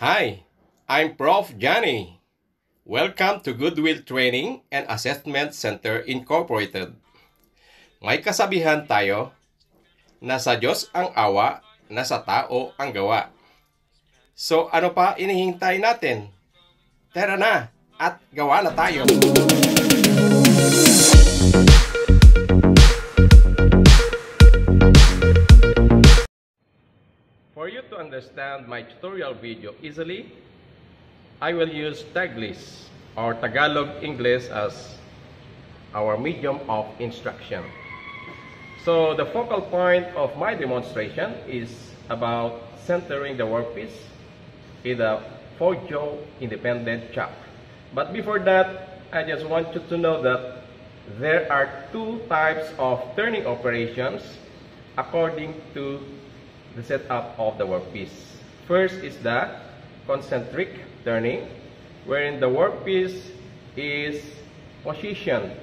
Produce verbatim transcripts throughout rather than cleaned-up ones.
Hi, I'm Prof Johnny. Welcome to Goodwill Training and Assessment Center Incorporated. May kasabihan tayo, nasa Diyos ang awa, nasa tao ang gawa. So ano pa inihintay natin? Tara na at gawa na tayo! For you to understand my tutorial video easily, I will use Taglish or Tagalog English as our medium of instruction. So the focal point of my demonstration is about centering the workpiece in a four-jaw independent chuck. But before that, I just want you to know that there are two types of turning operations according to the setup of the workpiece. First is the concentric turning, wherein the workpiece is positioned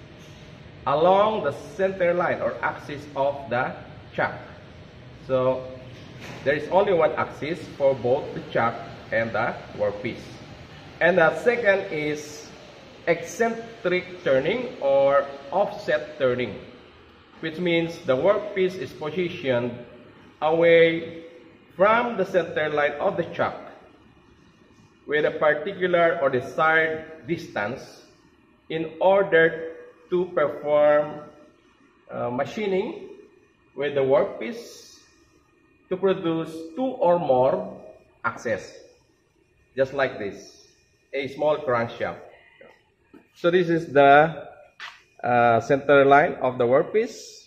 along the center line or axis of the chuck. So there is only one axis for both the chuck and the workpiece. And the second is eccentric turning or offset turning, which means the workpiece is positioned away from the center line of the chuck with a particular or desired distance in order to perform uh, machining with the workpiece to produce two or more axes, just like this, a small crankshaft. So this is the uh, center line of the workpiece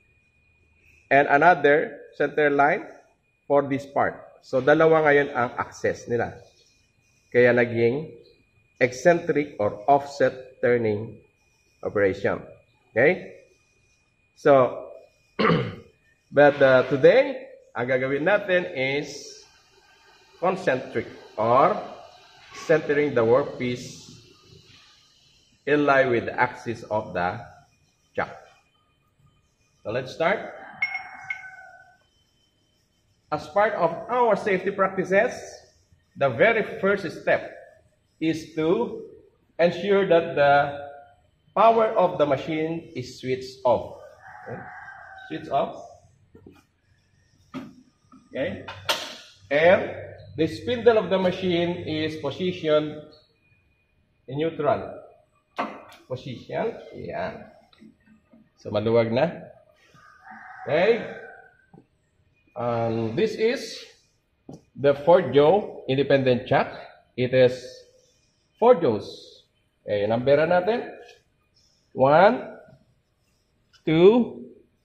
and another center line for this part. So dalawa ngayon ang axis nila. Kaya naging eccentric or offset turning operation. Okay? So, but uh, today, ang gagawin natin is concentric or centering the workpiece in line with the axis of the chuck. So let's start. As part of our safety practices, the very first step is to ensure that the power of the machine is switched off. Okay. Switch off. Okay. And the spindle of the machine is positioned in neutral position. Yan. So maluwag na. Okay. Um, this is the four-jaw independent chuck. It is four jaws. Okay, numberan natin. One, two,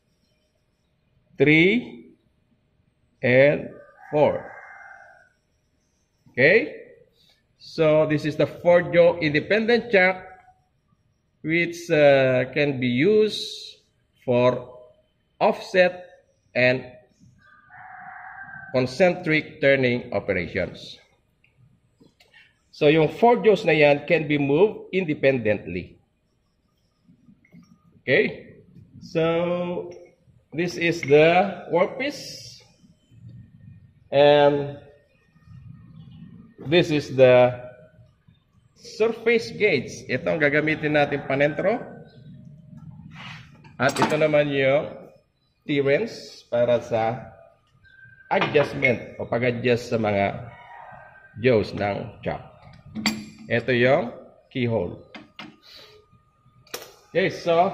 three, and four. Okay? So this is the four-jaw independent chuck, which uh, can be used for offset and concentric turning operations. So yung four jaws na yan can be moved independently. Okay? So this is the workpiece. And this is the surface gauge. Ito ang gagamitin natin panentro. At ito naman yung T-wrench para sa adjustment o pag-adjust sa mga jaws ng chuck. Ito yung keyhole. Okay, so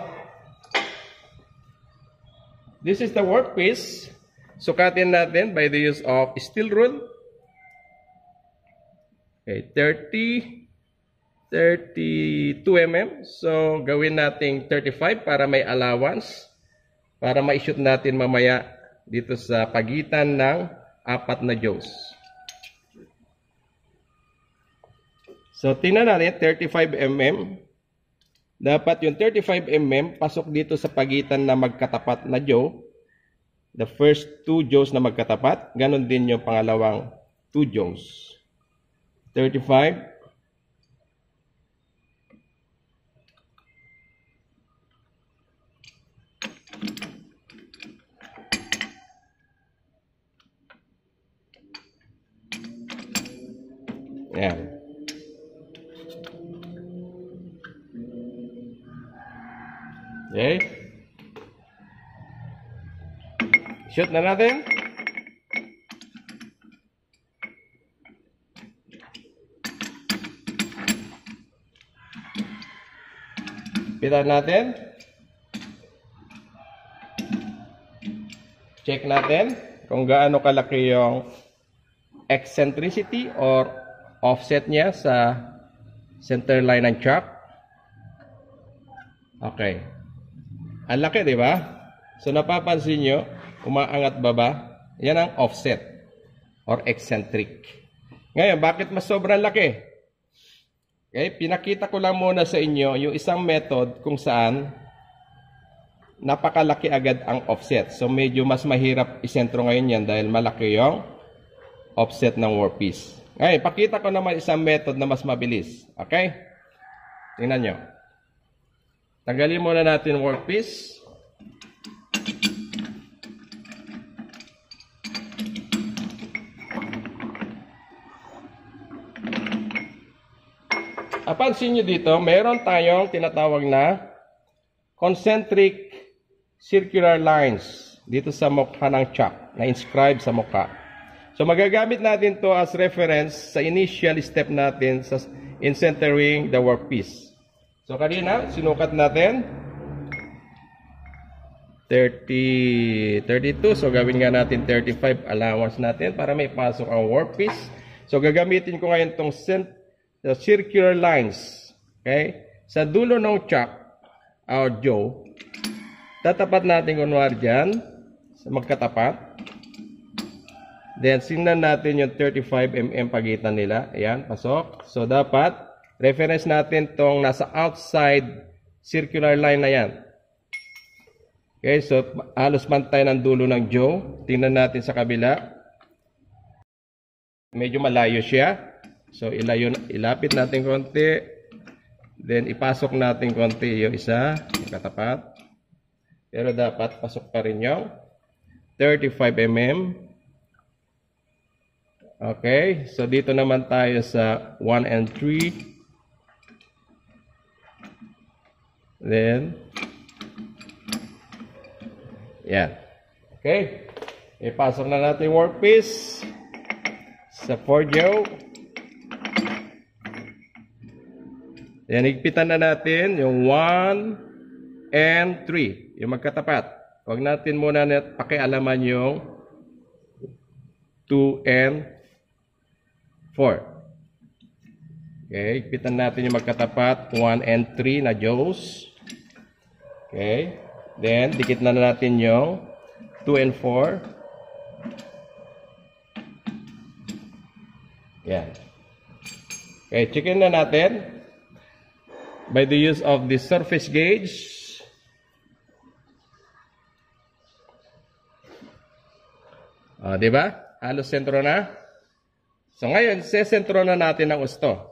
this is the workpiece. Sukatin natin by the use of steel rule. Okay, thirty, thirty-two millimeters. So gawin natin thirty-five para may allowance, para ma-shoot natin mamaya dito sa pagitan ng apat na jaws. So, tingnan natin, thirty-five millimeters. Dapat yung thirty-five millimeters pasok dito sa pagitan na magkatapat na jaw. The first two jaws na magkatapat. Ganon din yung pangalawang two jaws. thirty-five. Yan. Okay. Shoot na natin. Pitan natin. Check natin kung gaano kalaki yung eccentricity or offset niya sa center line ng chuck. Okay. Ang laki, di ba? So, napapansin nyo, umaangat baba. Yan ang offset or eccentric. Ngayon, bakit mas sobrang laki? Okay, pinakita ko lang muna sa inyo yung isang method kung saan napakalaki agad ang offset. So, medyo mas mahirap isentro ngayon yan dahil malaki yung offset ng workpiece. Ngayon, pakita ko naman isang method na mas mabilis. Okay? Tingnan nyo. Tanggalin muna natin workpiece. Napansin nyo dito, meron tayong tinatawag na concentric circular lines dito sa mukha ng chuck, na inscribe sa mukha. So magagamit natin to as reference sa initial step natin sa in centering the workpiece. So kanina, sinukat natin thirty, thirty-two. So gawin nga natin thirty-five allowance natin para may pasok ang workpiece. So gagamitin ko ngayon tong cent the circular lines, okay? Sa dulo ng chuck, or jaw, tatapat natin kunwari dyan, magkatapat. Then, singnan natin yung thirty-five millimeters pagitan nila. Ayan, pasok. So, dapat, reference natin tong nasa outside circular line na yan. Okay, so, halos pantay ng dulo ng jaw. Tingnan natin sa kabila. Medyo malayo siya. So, ilayo, ilapit natin konti. Then, ipasok natin konti yung isa. Katapat. Pero dapat pasok pa rin yung thirty-five millimeters. Okay. So, dito naman tayo sa one and three. Then, yan. Okay. Ipasok na natin workpiece sa four jaw. Yan, higpitan na natin yung one and three. Yung magkatapat. Huwag natin muna net pakialaman yung two and four. Okay, higpitan natin yung magkatapat one and three na jaws. Okay. Then, dikit na natin yung two and four. Yan. Okay, checkin na natin. By the use of the surface gauge. Ah, di ba? Halos sentro na. So ngayon, sesentro na natin ang gusto.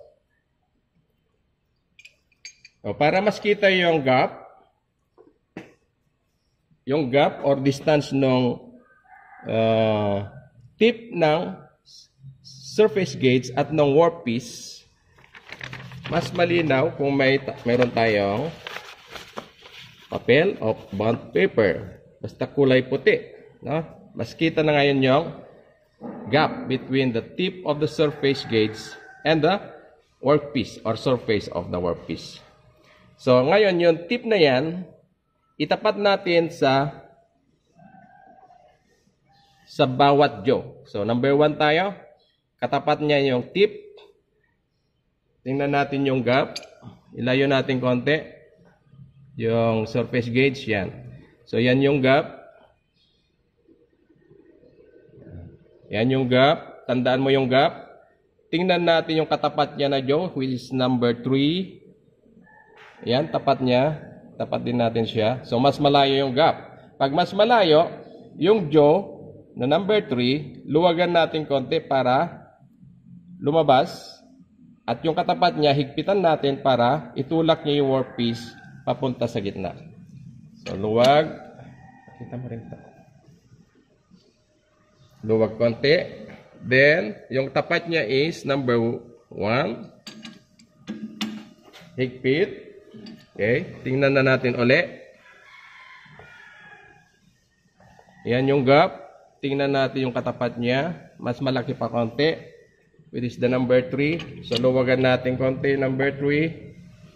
So, para mas kita yung gap, yung gap or distance ng uh, tip ng surface gauge at ng workpiece, mas malinaw kung may meron tayong papel o bond paper. Basta kulay puti. No? Mas kita na ngayon yung gap between the tip of the surface gauge and the workpiece or surface of the workpiece. So, ngayon yung tip na yan, itapat natin sa sa bawat jaw. So, number one tayo. Katapat niya yung tip. Tingnan natin yung gap. Ilayo natin konti. Yung surface gauge, yan. So, yan yung gap. Yan yung gap. Tandaan mo yung gap. Tingnan natin yung katapat niya na jaw, which is number three. Yan, tapat niya. Tapat din natin siya. So, mas malayo yung gap. Pag mas malayo, yung jaw na number three, luwagan natin konti para lumabas. At yung katapat niya, higpitan natin para itulak niya yung workpiece papunta sa gitna. So, luwag. Nakita mo rin ito. Luwag konti. Then, yung tapat niya is number one. Higpit. Okay, tingnan na natin uli. Yan yung gap. Tingnan natin yung katapat niya. Mas malaki pa konti, which is the number three. So, luwagan natin konti, number three.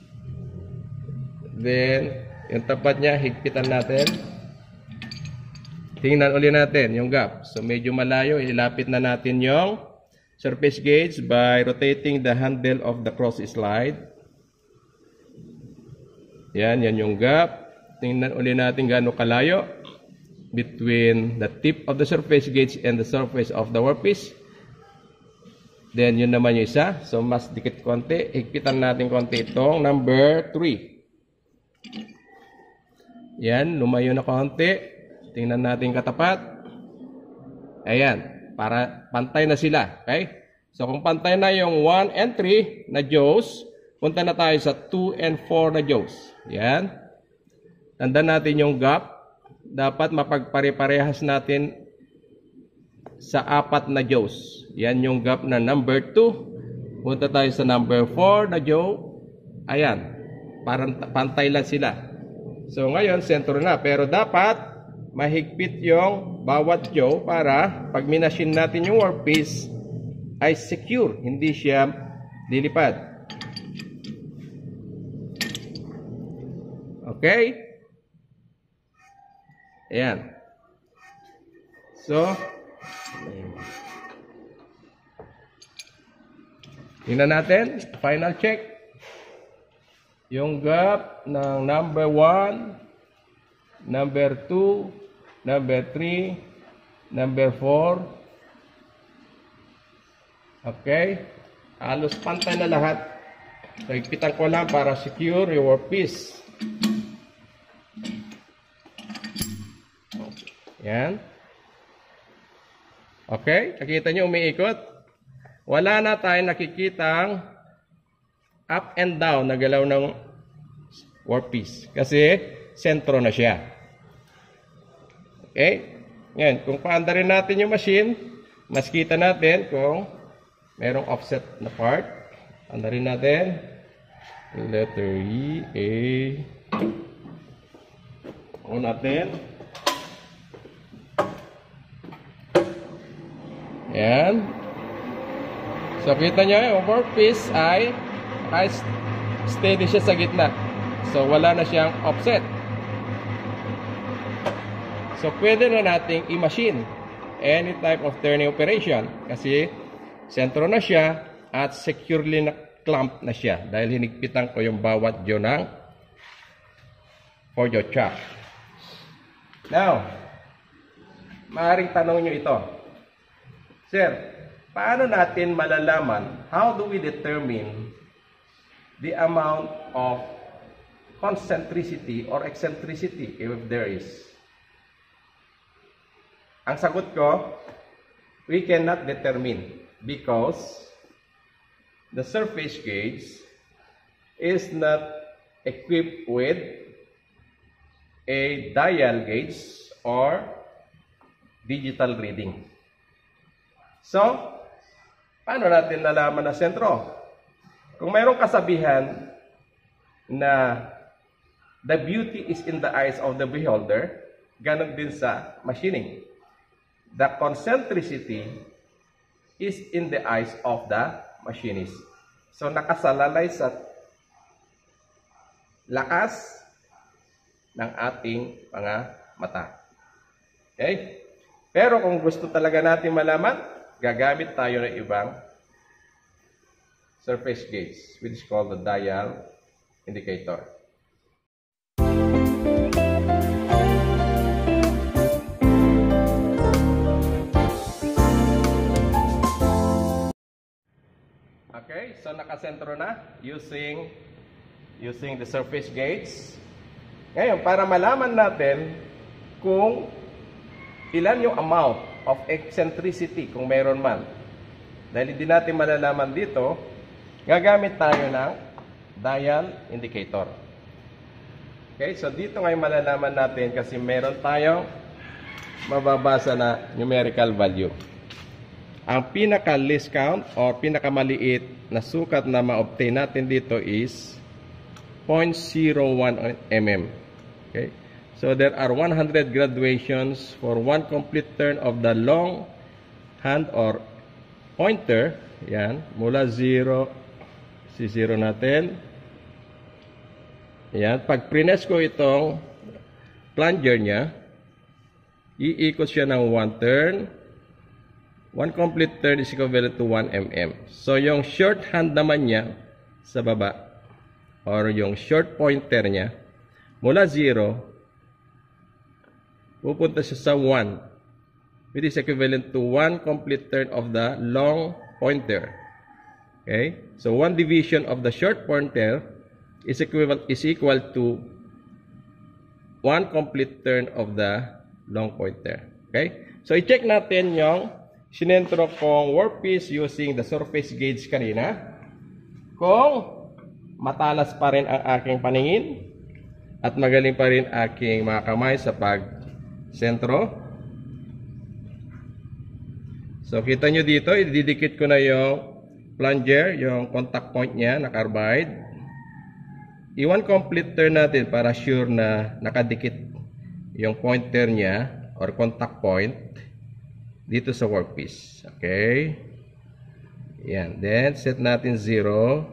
Then, yung tapat niya, higpitan natin. Tingnan uli natin yung gap. So, medyo malayo. Ilapit na natin yung surface gauge by rotating the handle of the cross slide. Yan, yan yung gap. Tingnan uli natin gaano kalayo between the tip of the surface gauge and the surface of the workpiece. Then, yun naman yung isa. So, mas dikit konti. Higpitan natin konti itong number three. Yan, lumayo na konti. Tingnan natin katapat. Ayan, para pantay na sila. Okay? So, kung pantay na yung one and three na jaws, punta na tayo sa two and four na jaws. Yan. Tandaan natin yung gap. Dapat mapagpare-parehas natin sa apat na jaws. Yan yung gap na number two. Punta tayo sa number four na jaw. Ayan. Parang pantay lang sila. So, ngayon, sentro na. Pero dapat mahigpit yung bawat jaw para pag minachine natin yung workpiece ay secure. Hindi siya lilipad. Okay? Ayan. So, tingnan natin. Final check. Yung gap ng number one, number two, number three, number four. Okay? Halos pantay na lahat. So, higpitan ko lang para secure your workpiece. Yan. Okay? Nakita nyo umiikot? Wala na tayong nakikitang up and down na galaw ng workpiece. Kasi sentro na siya. Okay? Ngayon, kung paandarin natin yung machine, mas kita natin kung merong offset na part. Andarin natin. Letter E, A. O natin. Yan. So, kita nyo yung workpiece ay, ay steady siya sa gitna. So, wala na siyang offset. So, pwede na nating i-machine any type of turning operation kasi sentro na siya at securely na clamp na siya dahil hinigpitan ko yung bawat jaw ng for your chuck. Now, maaaring tanong nyo ito. Sir, paano natin malalaman, how do we determine the amount of concentricity or eccentricity if there is? Ang sagot ko, we cannot determine because the surface gauge is not equipped with a dial gauge or digital reading. So, paano natin nalaman na sentro? Kung mayroong kasabihan na the beauty is in the eyes of the beholder, ganon din sa machining. The concentricity is in the eyes of the machinist. So, nakasalalay sa lakas ng ating mga mata. Okay? Pero kung gusto talaga natin malaman, gagamit tayo ng ibang surface gauge, which is called the dial indicator. Okay, so nakasentro na using using the surface gauge. Ngayon, para malaman natin kung ilan yung amount of eccentricity kung mayroon man. Dahil hindi natin malalaman dito, gagamit tayo ng dial indicator. Okay, so dito ngayon malalaman natin kasi meron tayong mababasa na numerical value. Ang pinaka least count or pinakamaliit na sukat na ma-obtain natin dito is zero point zero one millimeter. Okay? So there are one hundred graduations for one complete turn of the long hand or pointer. Yan, mula zero, si zero natin. Yan, pag prines ko itong plunger niya, iikot siya ng one turn. One complete turn is equivalent to one millimeter. So yung short hand naman niya sa baba, or yung short pointer niya, mula zero, pupunta siya sa one, which is equivalent to one complete turn of the long pointer. Okay? So one division of the short pointer is equivalent is equal to one complete turn of the long pointer. Okay? So i-check natin yung sinentro kong workpiece using the surface gauge kanina. Kung matalas pa rin ang aking paningin at magaling pa rin aking mga kamay sa pag-sentro. So, kita nyo dito, ididikit ko na yung plunger, yung contact point niya na carbide. I-one complete turn natin para sure na nakadikit yung pointer niya or contact point dito sa workpiece. Okay? Yan. Then, set natin zero.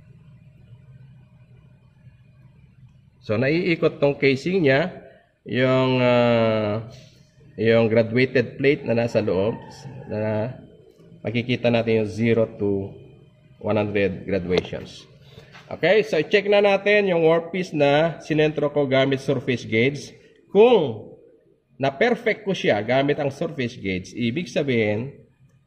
So, naiikot tong casing niya, yung uh, yung graduated plate na nasa loob, na makikita natin yung zero to one hundred graduations. Okay, so check na natin yung workpiece na sinentro ko gamit surface gauge. Kung na-perfect ko siya gamit ang surface gauge, ibig sabihin,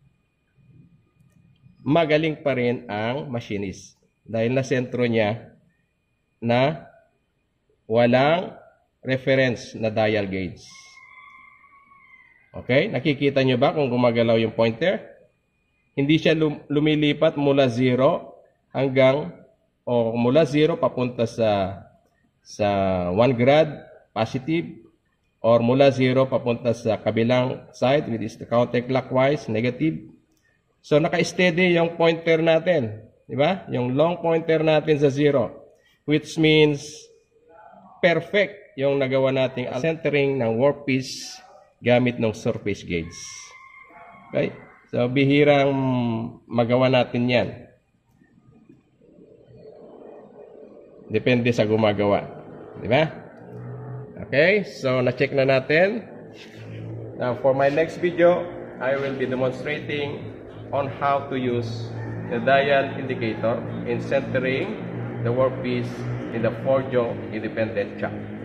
magaling pa rin ang machinist. Dahil na-sentro niya na walang reference na dial gauge. Okay? Nakikita nyo ba kung gumagalaw yung pointer? Hindi siya lum lumilipat mula zero hanggang, o mula zero papunta sa sa one grad positive, or mula zero papunta sa kabilang side, which is the counterclockwise negative. So, naka-steady yung pointer natin. Di ba? Yung long pointer natin sa zero. Which means, perfect yung nagawa nating centering ng workpiece gamit ng surface gauge. Okay? So, bihirang magawa natin yan. Depende sa gumagawa. Di ba? Okay? So, na-check na natin. Now, for my next video, I will be demonstrating on how to use the dial indicator in centering the workpiece in the four-jaw independent chuck.